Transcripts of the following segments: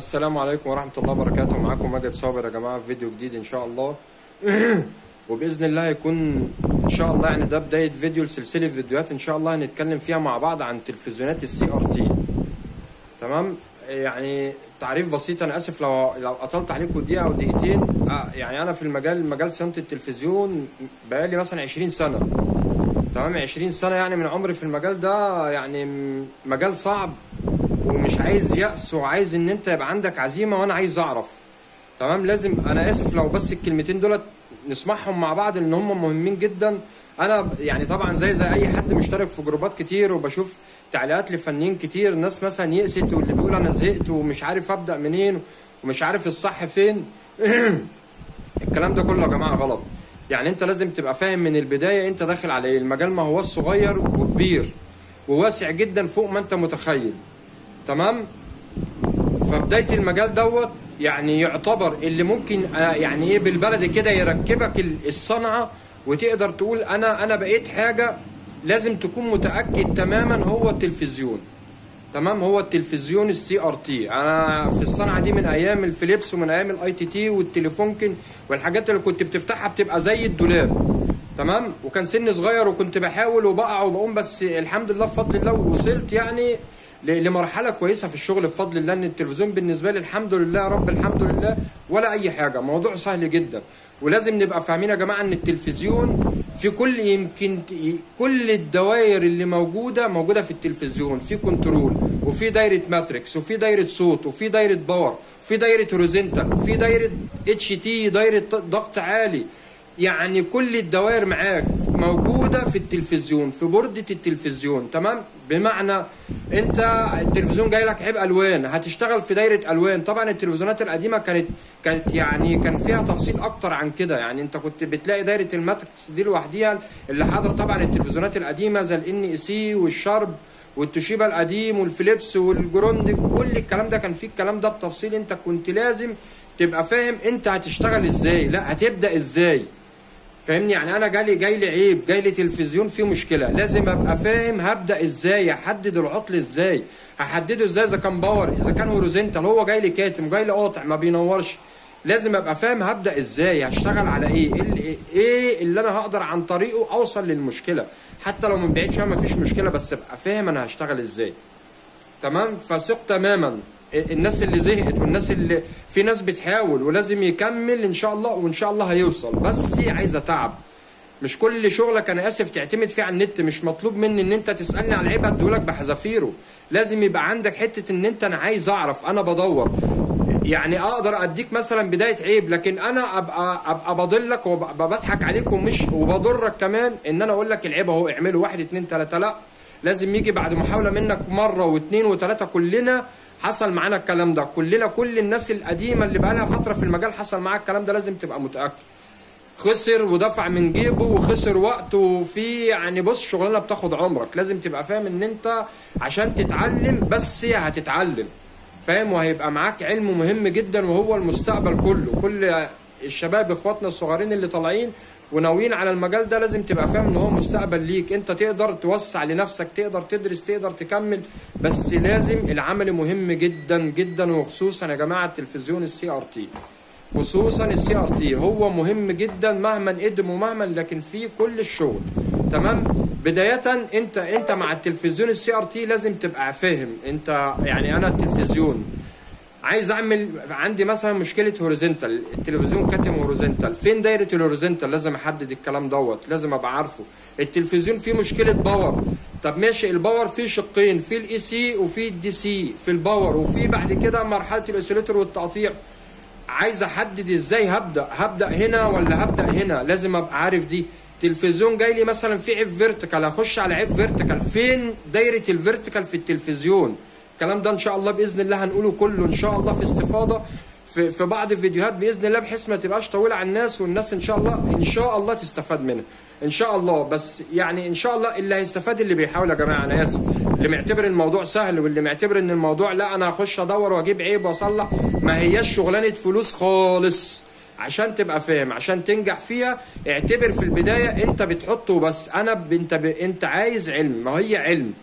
السلام عليكم ورحمة الله وبركاته. معاكم ماجد صابر يا جماعة في فيديو جديد إن شاء الله. وبإذن الله هيكون إن شاء الله يعني ده بداية فيديو لسلسلة فيديوهات إن شاء الله هنتكلم فيها مع بعض عن تلفزيونات السي ار تي. تمام، يعني تعريف بسيط. أنا آسف لو قطلت عليكم دقيقة أو دقيقتين. يعني أنا في مجال صيانة التلفزيون بقالي مثلا 20 سنة. تمام، 20 سنة يعني من عمري في المجال ده. يعني مجال صعب ومش عايز يأس، وعايز ان انت يبقى عندك عزيمة، وانا عايز اعرف. تمام، لازم. انا اسف لو بس الكلمتين دولت نسمعهم مع بعض لان هم مهمين جدا. انا يعني طبعا زي اي حد مشترك في جروبات كتير، وبشوف تعليقات لفنانين كتير، ناس مثلا يأست واللي بيقول انا زهقت ومش عارف ابدأ منين ومش عارف الصح فين. الكلام ده كله يا جماعة غلط. يعني انت لازم تبقى فاهم من البداية انت داخل على ايه. المجال ما هو صغير وكبير وواسع جدا فوق ما انت متخيل. تمام، فبدايه المجال دوت يعني يعتبر اللي ممكن يعني ايه بالبلدي كده يركبك الصنعه، وتقدر تقول انا بقيت حاجه. لازم تكون متاكد تماما هو التلفزيون. تمام، هو التلفزيون السي ار تي. انا في الصنعه دي من ايام الفليبس ومن ايام الاي تي تي والتليفونكن والحاجات اللي كنت بتفتحها بتبقى زي الدولاب. تمام، وكان سني صغير وكنت بحاول وبقع وبقوم، بس الحمد لله بفضل الله وصلت يعني لمرحله كويسه في الشغل بفضل الله. ان التلفزيون بالنسبه لي الحمد لله يا رب الحمد لله ولا اي حاجه، موضوع سهل جدا. ولازم نبقى فاهمين يا جماعه ان التلفزيون في يمكن كل الدوائر اللي موجوده في التلفزيون. في كنترول، وفي دايره ماتريكس، وفي دايره صوت، وفي دايره باور، وفي دايره هوريزونتال، وفي دايره اتش تي، دايره ضغط عالي. يعني كل الدوائر معاك موجوده في التلفزيون، في بوردة التلفزيون. تمام، بمعنى انت التلفزيون جاي لك عيب الوان، هتشتغل في دايره الوان. طبعا التلفزيونات القديمه كانت يعني كان فيها تفصيل اكتر عن كده. يعني انت كنت بتلاقي دايره الماتريكس دي لوحديها اللي حاضره. طبعا التلفزيونات القديمه زي الان اي سي والشارب والتوشيبا القديم والفليبس والجروند، كل الكلام ده كان فيه الكلام ده بتفصيل. انت كنت لازم تبقى فاهم انت هتشتغل ازاي، لا هتبدا ازاي. فاهمني؟ يعني انا جاي لي عيب، جاي لي تلفزيون فيه مشكله، لازم ابقى فاهم هبدا ازاي، احدد العطل ازاي، هحدده ازاي. اذا كان باور، اذا كان هوريزونتال، هو جاي لي كاتم، جاي لي قاطع ما بينورش، لازم ابقى فاهم هبدا ازاي، هشتغل على ايه اللي انا هقدر عن طريقه اوصل للمشكله. حتى لو من بعيد شويه مفيش مشكله، بس ابقى فاهم انا هشتغل ازاي. تمام، فثق تماما. الناس اللي زهقت والناس اللي في ناس بتحاول ولازم يكمل ان شاء الله، وان شاء الله هيوصل، بس عايزه تعب. مش كل شغلك انا اسف تعتمد فيه على النت. مش مطلوب مني ان انت تسالني على العيب اديهولك بحذافيره. لازم يبقى عندك حته ان انت انا عايز اعرف، انا بدور. يعني اقدر اديك مثلا بدايه عيب، لكن انا ابقى بضلك وابقى بضحك عليك وبضرك كمان ان انا اقول لك العيب اهو اعمله 1 2 3. لا، لازم يجي بعد محاوله منك مره واثنين وثلاثه. كلنا حصل معانا الكلام ده، كل الناس القديمه اللي بقى لها فتره في المجال حصل معاها الكلام ده. لازم تبقى متاكد. خسر ودفع من جيبه وخسر وقت، وفي يعني بص شغلانه بتاخد عمرك. لازم تبقى فاهم ان انت عشان تتعلم بس هتتعلم، فاهم؟ وهيبقى معاك علم مهم جدا وهو المستقبل كله. كل الشباب اخواتنا الصغيرين اللي طالعين وناويين على المجال ده لازم تبقى فاهم ان هو مستقبل ليك. انت تقدر توسع لنفسك، تقدر تدرس، تقدر تكمل، بس لازم العمل مهم جدا جدا. وخصوصا يا جماعه التلفزيون السي ار تي، خصوصا السي ار تي هو مهم جدا مهما قدم ومهما، لكن فيه كل الشغل. تمام، بدايه انت مع التلفزيون السي ار تي لازم تبقى فاهم. انت يعني انا التلفزيون عايز اعمل عندي مثلا مشكله هوريزونتال، التلفزيون كاتم هوريزونتال، فين دايره الهوريزونتال؟ لازم احدد الكلام دوت، لازم ابقى عارفه. التلفزيون فيه مشكله باور، طب ماشي، الباور فيه شقين، في الاي سي وفي الدي سي في الباور، وفي بعد كده مرحله الاوسيليتور والتقطيع. عايز احدد ازاي هبدا هنا ولا هبدا هنا. لازم ابقى عارف دي. تلفزيون جاي لي مثلا في عيب فيرتيكال، اخش على عيب فيرتيكال، فين دايره الفيرتيكال في التلفزيون؟ الكلام ده ان شاء الله باذن الله هنقوله كله ان شاء الله في استفاضه في بعض الفيديوهات باذن الله، بحيث ما تبقاش طويله على الناس، والناس ان شاء الله تستفاد منها ان شاء الله. بس يعني ان شاء الله اللي هيستفاد اللي بيحاول يا جماعه. انا اسف، اللي معتبر الموضوع سهل واللي معتبر ان الموضوع لا انا هخش ادور واجيب عيب واصلح، ما هياش شغلانه فلوس خالص. عشان تبقى فاهم، عشان تنجح فيها اعتبر في البدايه انت بتحطه بس. انت عايز علم، ما هي علم.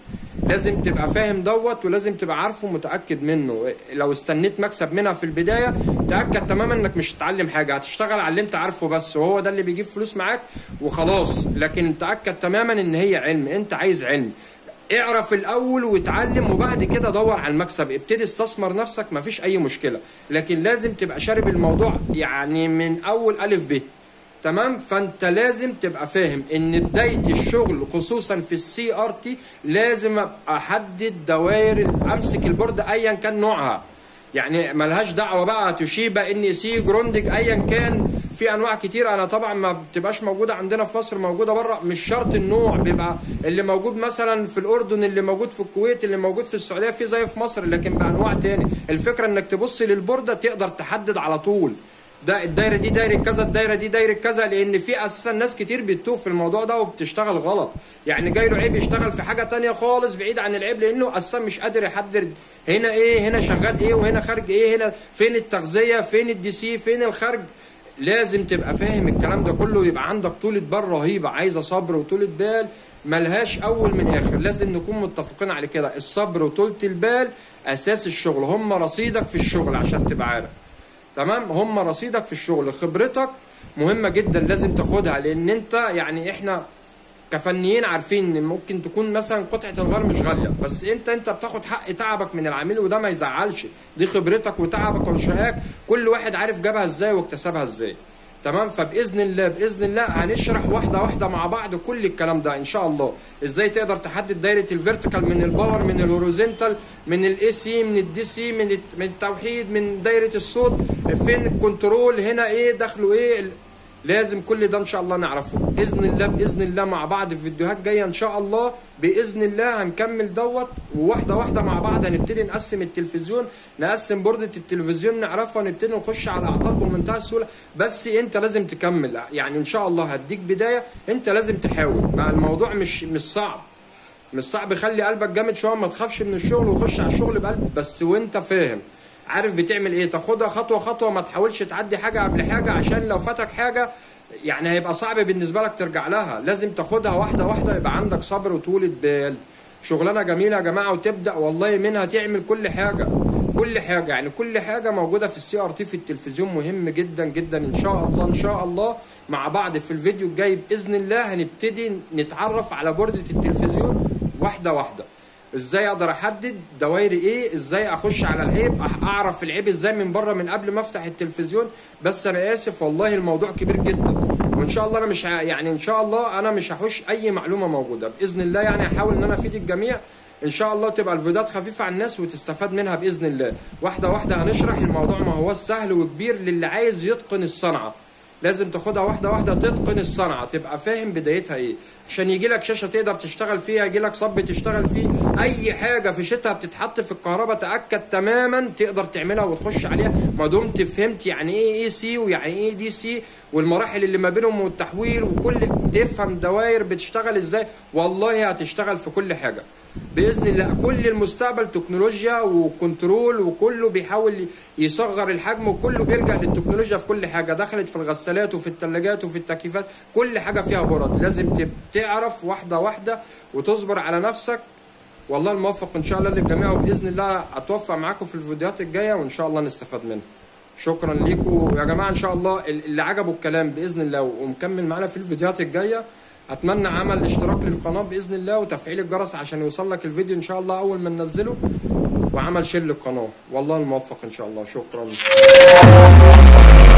لازم تبقى فاهم دوت، ولازم تبقى عارفه ومتاكد منه. لو استنيت مكسب منها في البدايه تاكد تماما انك مش هتتعلم حاجه، هتشتغل على اللي انت عارفه بس، وهو ده اللي بيجيب فلوس معاك وخلاص. لكن تاكد تماما ان هي علم، انت عايز علم، اعرف الاول واتعلم، وبعد كده دور على المكسب، ابتدي استثمر نفسك، مفيش اي مشكله. لكن لازم تبقى شارب الموضوع يعني من اول الف ب، تمام؟ فانت لازم تبقى فاهم ان بدايه الشغل خصوصا في السي ار تي لازم ابقى احدد دوائر، امسك البورد ايا كان نوعها، يعني ملهاش دعوه بقى توشيبا ان سي جروندج ايا كان، في انواع كتير. انا طبعا ما بتبقاش موجوده عندنا في مصر، موجوده بره، مش شرط النوع، بيبقى اللي موجود مثلا في الاردن، اللي موجود في الكويت، اللي موجود في السعوديه، في زي في مصر لكن بانواع تاني. الفكره انك تبص للبورده تقدر تحدد على طول ده الدايره دي دايره كذا، الدايره دي دايره كذا، لان في اساسا ناس كتير بتتوه في الموضوع ده وبتشتغل غلط، يعني جاي له عيب يشتغل في حاجه تانية خالص بعيد عن العيب، لانه اساسا مش قادر يحدد هنا ايه، هنا شغال ايه، وهنا خارج ايه، هنا فين التغذيه، فين الدي سي، فين الخارج. لازم تبقى فاهم الكلام ده كله، يبقى عندك طولة بال رهيبه، عايزه صبر وطولة بال ملهاش اول من اخر. لازم نكون متفقين على كده، الصبر وطولة البال اساس الشغل، هم رصيدك في الشغل عشان تبقى عارف، تمام؟ هم رصيدك في الشغل. خبرتك مهمه جدا لازم تاخدها، لان انت يعني احنا كفنيين عارفين ان ممكن تكون مثلا قطعه الغار مش غاليه، بس انت بتاخد حق تعبك من العميل، وده ما يزعلش، دي خبرتك وتعبك وشقاك، كل واحد عارف جابها ازاي واكتسبها ازاي، تمام؟ فباذن الله باذن الله هنشرح واحده واحده مع بعض كل الكلام ده ان شاء الله. ازاي تقدر تحدد دايره الفيرتيكال من الباور، من الهوريزونتال، من الاي سي، من الدي سي، من التوحيد، من دايره الصوت، فين الكنترول، هنا ايه دخله ايه، لازم كل ده ان شاء الله نعرفه باذن الله. باذن الله مع بعض في فيديوهات جايه ان شاء الله باذن الله هنكمل دوت، وواحده واحده مع بعض هنبتدي نقسم التلفزيون، نقسم بوردة التلفزيون نعرفها، ونبتدي نخش على الاعطال بمنتهى السهوله. بس انت لازم تكمل، يعني ان شاء الله هديك بدايه، انت لازم تحاول، مع الموضوع مش صعب، مش صعب. خلي قلبك جامد شويه، ما تخافش من الشغل، وخش على الشغل بقلب بس، وانت فاهم عارف بتعمل ايه، تاخدها خطوه خطوه، ما تحاولش تعدي حاجه قبل حاجه، عشان لو فاتك حاجه يعني هيبقى صعب بالنسبه لك ترجع لها. لازم تاخدها واحده واحده، يبقى عندك صبر وطولة بال. شغلانه جميله يا جماعه، وتبدا والله منها تعمل كل حاجه، كل حاجه، يعني كل حاجه موجوده في السي ار تي في التلفزيون مهم جدا جدا. ان شاء الله ان شاء الله مع بعض في الفيديو الجاي باذن الله هنبتدي نتعرف على بوردة التلفزيون واحده واحده، ازاي اقدر احدد دوائري ايه، ازاي اخش على العيب، اعرف العيب ازاي من بره من قبل ما افتح التلفزيون. بس انا اسف والله الموضوع كبير جدا، وان شاء الله انا مش يعني ان شاء الله انا مش هحوش اي معلومه موجوده باذن الله، يعني هحاول ان انا افيد الجميع ان شاء الله، تبقى الفيديوهات خفيفه على الناس وتستفاد منها باذن الله. واحده واحده هنشرح الموضوع، ما هو سهل وكبير للي عايز يتقن الصنعه، لازم تاخدها واحده واحده، تتقن الصنعه، تبقى فاهم بدايتها ايه، عشان يجي لك شاشه تقدر تشتغل فيها، يجي لك صب تشتغل فيه، اي حاجه في شتها بتتحط في الكهرباء تاكد تماما تقدر تعملها وتخش عليها، ما دمت فهمت يعني ايه اي سي ويعني ايه دي سي والمراحل اللي ما بينهم والتحويل، وكل تفهم دوائر بتشتغل ازاي، والله هتشتغل في كل حاجه باذن الله. كل المستقبل تكنولوجيا وكنترول، وكله بيحاول يصغر الحجم، وكله بيلجأ للتكنولوجيا في كل حاجه، دخلت في الغسالات وفي الثلاجات وفي التكييفات، كل حاجه فيها برد. لازم تعرف واحده واحده وتصبر على نفسك. والله الموفق ان شاء الله للجميع، وباذن الله اتوفق معاكم في الفيديوهات الجايه، وان شاء الله نستفاد منها. شكرا ليكم يا جماعه، ان شاء الله اللي عجبه الكلام باذن الله ومكمل معانا في الفيديوهات الجايه، اتمنى عمل اشتراك للقناه باذن الله، وتفعيل الجرس عشان يوصل لك الفيديو ان شاء الله اول ما ننزله، وعمل شير للقناه. والله الموفق ان شاء الله. شكرا.